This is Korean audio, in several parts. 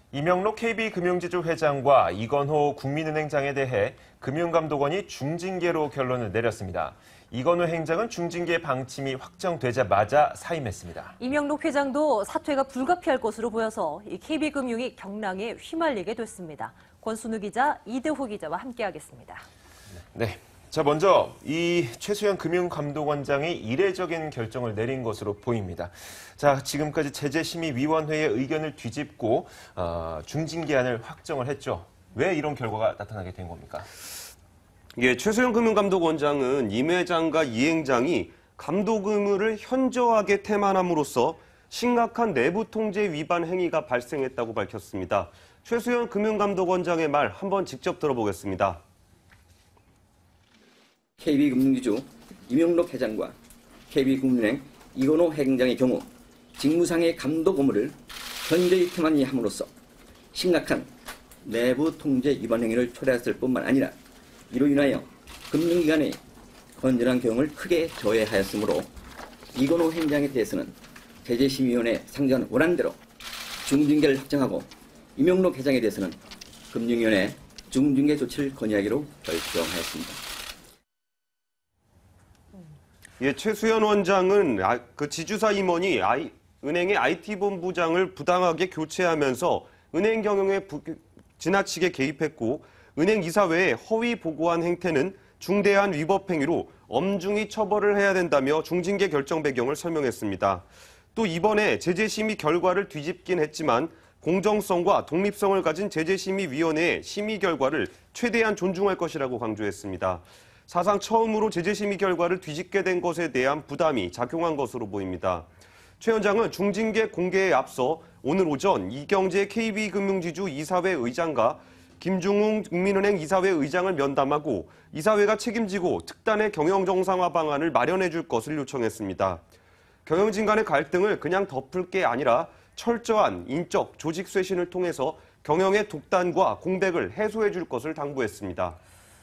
이명록 KB금융지주 회장과 이건호 국민은행장에 대해 금융감독원이 중징계로 결론을 내렸습니다. 이건호 행장은 중징계 방침이 확정되자마자 사임했습니다. 이명록 회장도 사퇴가 불가피할 것으로 보여서 이 KB금융이 경랑에 휘말리게 됐습니다. 권순우 기자, 이대호 기자와 함께하겠습니다. 네. 자, 먼저 이 최수연 금융감독원장이 이례적인 결정을 내린 것으로 보입니다. 자, 지금까지 제재심의위원회의 의견을 뒤집고 중징계안을 확정을 했죠. 왜 이런 결과가 나타나게 된 겁니까? 예, 최수연 금융감독원장은 임 회장과 이 행장이 감독 의무를 현저하게 태만함으로써 심각한 내부 통제 위반 행위가 발생했다고 밝혔습니다. 최수연 금융감독원장의 말 한번 직접 들어보겠습니다. KB금융지주 이명록 회장과 KB금융은행 이건호 행장의 경우 직무상의 감독 의무를 현저히 태만히 함으로써 심각한 내부 통제 위반 행위를 초래했을 뿐만 아니라 이로 인하여 금융기관의 건전한 경영을 크게 저해하였으므로 이건호 행장에 대해서는 제재심의위원회 상정한 원안대로 중징계를 확정하고 이명록 회장에 대해서는 금융위원회 중징계 조치를 건의하기로 결정하였습니다. 예, 최수연 원장은 지주사 임원이 은행의 IT본부장을 부당하게 교체하면서 은행 경영에 지나치게 개입했고 은행 이사회에 허위 보고한 행태는 중대한 위법 행위로 엄중히 처벌을 해야 된다며 중징계 결정 배경을 설명했습니다. 또 이번에 제재심의 결과를 뒤집긴 했지만 공정성과 독립성을 가진 제재심의위원회의 심의 결과를 최대한 존중할 것이라고 강조했습니다. 사상 처음으로 제재심의 결과를 뒤집게 된 것에 대한 부담이 작용한 것으로 보입니다. 최 원장은 중징계 공개에 앞서 오늘 오전 이경재 KB금융지주 이사회 의장과 김중웅 국민은행 이사회 의장을 면담하고 이사회가 책임지고 특단의 경영 정상화 방안을 마련해 줄 것을 요청했습니다. 경영진 간의 갈등을 그냥 덮을 게 아니라 철저한 인적, 조직 쇄신을 통해서 경영의 독단과 공백을 해소해 줄 것을 당부했습니다.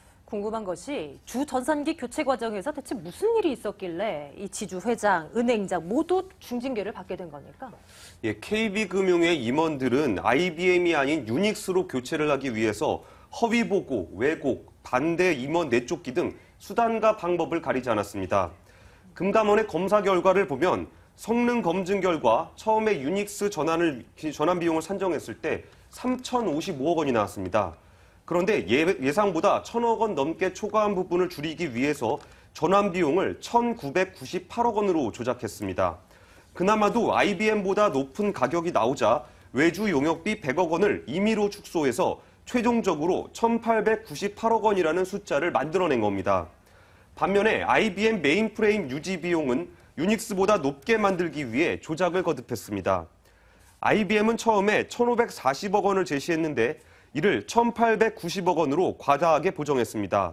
궁금한 것이 주 전산기 교체 과정에서 대체 무슨 일이 있었길래 이 지주 회장, 은행장 모두 중징계를 받게 된 겁니까? 예, KB금융의 임원들은 IBM이 아닌 유닉스로 교체를 하기 위해서 허위 보고, 왜곡, 반대 임원 내쫓기 등 수단과 방법을 가리지 않았습니다. 금감원의 검사 결과를 보면 성능 검증 결과 처음에 유닉스 전환 비용을 산정했을 때 3,055억 원이 나왔습니다. 그런데 예상보다 1,000억 원 넘게 초과한 부분을 줄이기 위해서 전환 비용을 1,998억 원으로 조작했습니다. 그나마도 IBM보다 높은 가격이 나오자 외주 용역비 100억 원을 임의로 축소해서 최종적으로 1,898억 원이라는 숫자를 만들어낸 겁니다. 반면에 IBM 메인프레임 유지 비용은 유닉스보다 높게 만들기 위해 조작을 거듭했습니다. IBM은 처음에 1,540억 원을 제시했는데 이를 1,890억 원으로 과다하게 보정했습니다.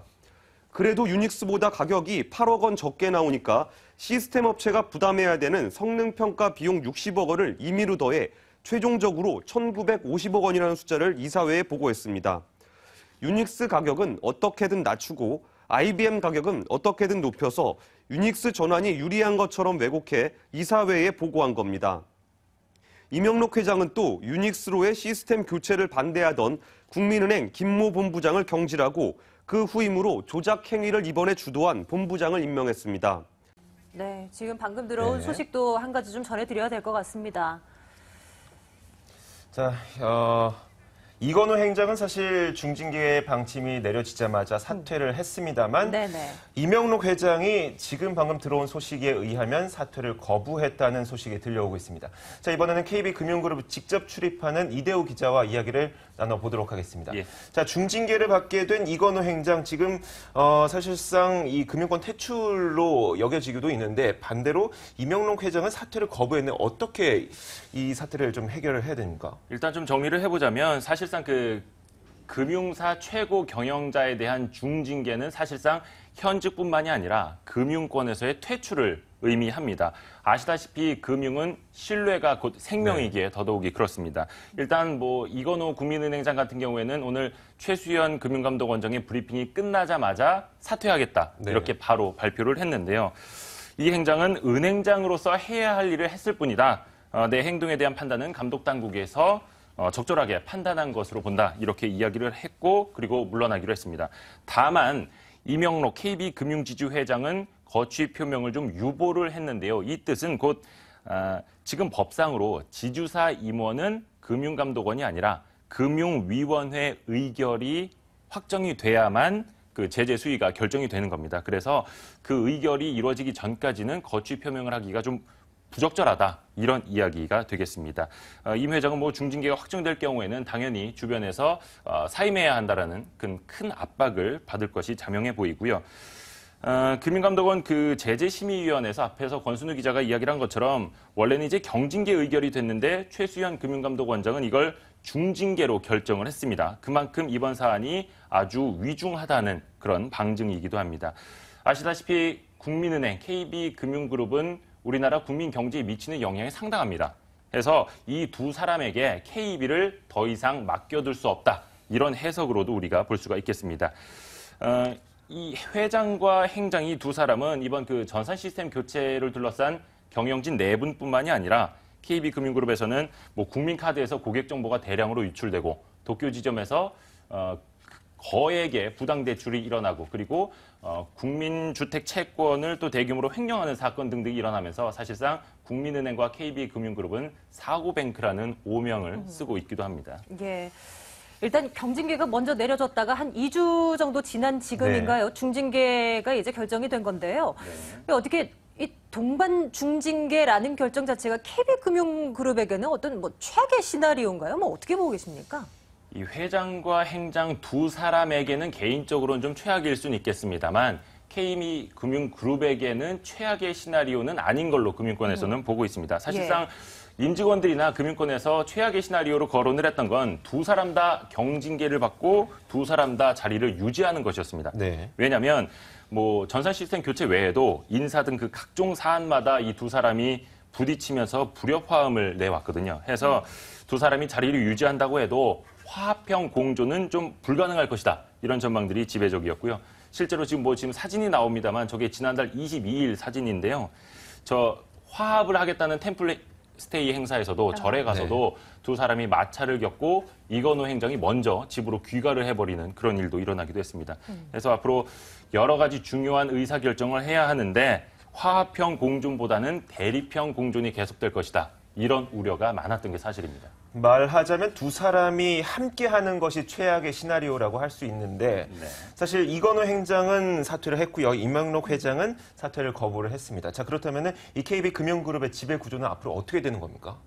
그래도 유닉스보다 가격이 8억 원 적게 나오니까 시스템 업체가 부담해야 되는 성능평가 비용 60억 원을 임의로 더해 최종적으로 1,950억 원이라는 숫자를 이사회에 보고했습니다. 유닉스 가격은 어떻게든 낮추고 IBM 가격은 어떻게든 높여서 유닉스 전환이 유리한 것처럼 왜곡해 이사회에 보고한 겁니다. 이명록 회장은 또 유닉스로의 시스템 교체를 반대하던 국민은행 김모 본부장을 경질하고 그 후임으로 조작 행위를 이번에 주도한 본부장을 임명했습니다. 네, 지금 방금 들어온 소식도 한 가지 좀 전해드려야 될 것 같습니다. 자, 이건호 행장은 사실 중징계 방침이 내려지자마자 사퇴를 했습니다만 이명록 회장이 지금 방금 들어온 소식에 의하면 사퇴를 거부했다는 소식이 들려오고 있습니다. 자, 이번에는 KB금융그룹 직접 출입하는 이대호 기자와 이야기를 나눠보도록 하겠습니다. 예. 자, 중징계를 받게 된 이건호 행장 지금 사실상 이 금융권 퇴출로 여겨지기도 있는데 반대로 이명록 회장은 사퇴를 거부했는데 어떻게 이 사태를 좀 해결을 해야 됩니까? 일단 좀 정리를 해보자면 사실상 그 금융사 최고 경영자에 대한 중징계는 사실상 현직뿐만이 아니라 금융권에서의 퇴출을 의미합니다. 아시다시피 금융은 신뢰가 곧 생명이기에 더더욱이 그렇습니다. 일단 뭐 이건호 국민은행장 같은 경우에는 오늘 최수연 금융감독원장의 브리핑이 끝나자마자 사퇴하겠다 이렇게 바로 발표를 했는데요. 이 행장은 은행장으로서 해야 할 일을 했을 뿐이다. 내 행동에 대한 판단은 감독당국에서 적절하게 판단한 것으로 본다. 이렇게 이야기를 했고 그리고 물러나기로 했습니다. 다만 이명록 KB금융지주 회장은 거취 표명을 좀 유보를 했는데요. 이 뜻은 곧 지금 법상으로 지주사 임원은 금융감독원이 아니라 금융위원회 의결이 확정이 돼야만 그 제재 수위가 결정이 되는 겁니다. 그래서 그 의결이 이루어지기 전까지는 거취 표명을 하기가 좀 부적절하다. 이런 이야기가 되겠습니다. 임 회장은 뭐 중징계가 확정될 경우에는 당연히 주변에서 사임해야 한다라는 큰 압박을 받을 것이 자명해 보이고요. 금융감독원 그 제재심의위원회에서 앞에서 권순우 기자가 이야기를 한 것처럼 원래는 이제 경징계 의결이 됐는데 최수현 금융감독원장은 이걸 중징계로 결정을 했습니다. 그만큼 이번 사안이 아주 위중하다는 그런 방증이기도 합니다. 아시다시피 국민은행, KB금융그룹은 우리나라 국민 경제에 미치는 영향이 상당합니다. 그래서 이 두 사람에게 KB를 더 이상 맡겨둘 수 없다. 이런 해석으로도 우리가 볼 수가 있겠습니다. 이 회장과 행장이 두 사람은 이번 그 전산 시스템 교체를 둘러싼 경영진 네 분뿐만이 아니라 KB금융그룹에서는 뭐 국민카드에서 고객 정보가 대량으로 유출되고 도쿄 지점에서 거액의 부당 대출이 일어나고 그리고 국민주택 채권을 또 대규모로 횡령하는 사건 등등이 일어나면서 사실상 국민은행과 KB금융그룹은 사고뱅크라는 오명을 쓰고 있기도 합니다. 예. 일단 경징계가 먼저 내려졌다가 한 2주 정도 지난 지금인가요? 중징계가 이제 결정이 된 건데요. 어떻게 이 동반 중징계라는 결정 자체가 KB금융그룹에게는 어떤 뭐 최악의 시나리오인가요? 뭐 어떻게 보고 계십니까? 이 회장과 행장 두 사람에게는 개인적으로는 좀 최악일 수는 있겠습니다만 KB금융그룹에게는 최악의 시나리오는 아닌 걸로 금융권에서는 보고 있습니다. 사실상 임직원들이나 금융권에서 최악의 시나리오로 거론을 했던 건 두 사람 다 경징계를 받고 두 사람 다 자리를 유지하는 것이었습니다. 네. 왜냐하면 뭐 전산 시스템 교체 외에도 인사 등 그 각종 사안마다 이 두 사람이 부딪히면서 불협화음을 내왔거든요. 해서 두 사람이 자리를 유지한다고 해도 화합형 공조는 좀 불가능할 것이다. 이런 전망들이 지배적이었고요. 실제로 지금 사진이 나옵니다만 저게 지난달 22일 사진인데요. 저 화합을 하겠다는 템플 스테이 행사에서도 절에 가서도 두 사람이 마찰을 겪고 이건호 행장이 먼저 집으로 귀가를 해버리는 그런 일도 일어나기도 했습니다. 그래서 앞으로 여러 가지 중요한 의사결정을 해야 하는데 화합형 공존보다는 대립형 공존이 계속될 것이다. 이런 우려가 많았던 게 사실입니다. 말하자면 두 사람이 함께하는 것이 최악의 시나리오라고 할 수 있는데 사실 이건호 행장은 사퇴를 했고요. 이명록 회장은 사퇴를 거부를 했습니다. 자, 그렇다면 이 KB금융그룹의 지배 구조는 앞으로 어떻게 되는 겁니까?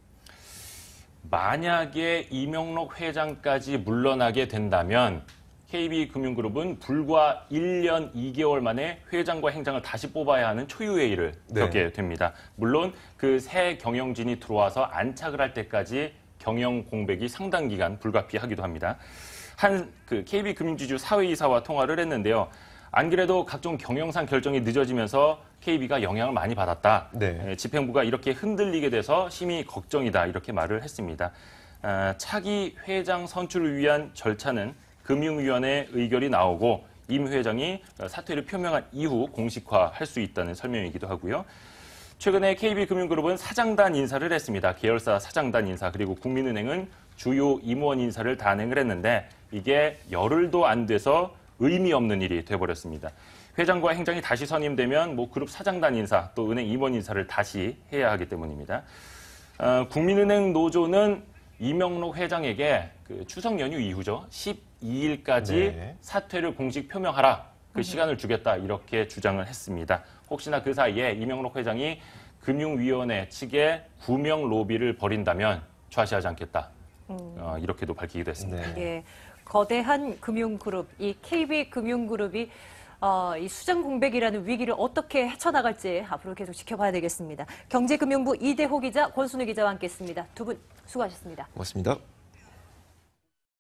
만약에 이명록 회장까지 물러나게 된다면 KB금융그룹은 불과 1년 2개월 만에 회장과 행장을 다시 뽑아야 하는 초유의 일을 겪게 됩니다. 물론 그 새 경영진이 들어와서 안착을 할 때까지 경영 공백이 상당 기간 불가피하기도 합니다. 그 KB금융지주 사회이사와 통화를 했는데요. 안 그래도 각종 경영상 결정이 늦어지면서 KB가 영향을 많이 받았다. 집행부가 이렇게 흔들리게 돼서 심히 걱정이다. 이렇게 말을 했습니다. 차기 회장 선출을 위한 절차는 금융위원회 의결이 나오고 임 회장이 사퇴를 표명한 이후 공식화할 수 있다는 설명이기도 하고요. 최근에 KB금융그룹은 사장단 인사를 했습니다. 계열사 사장단 인사 그리고 국민은행은 주요 임원 인사를 단행을 했는데 이게 열흘도 안 돼서 의미 없는 일이 돼버렸습니다. 회장과 행장이 다시 선임되면 뭐 그룹 사장단 인사 또 은행 임원 인사를 다시 해야 하기 때문입니다. 국민은행 노조는 이명록 회장에게 그 추석 연휴 이후죠. 12일까지 사퇴를 공식 표명하라. 그 시간을 주겠다 이렇게 주장을 했습니다. 혹시나 그 사이에 이명록 회장이 금융위원회 측에 구명 로비를 벌인다면 좌시하지 않겠다. 이렇게도 밝히기도 했습니다. 예, 거대한 금융그룹, 이 KB금융그룹이 이 수장 공백이라는 위기를 어떻게 헤쳐나갈지 앞으로 계속 지켜봐야 되겠습니다. 경제금융부 이대호 기자, 권순우 기자와 함께했습니다. 두 분 수고하셨습니다. 고맙습니다.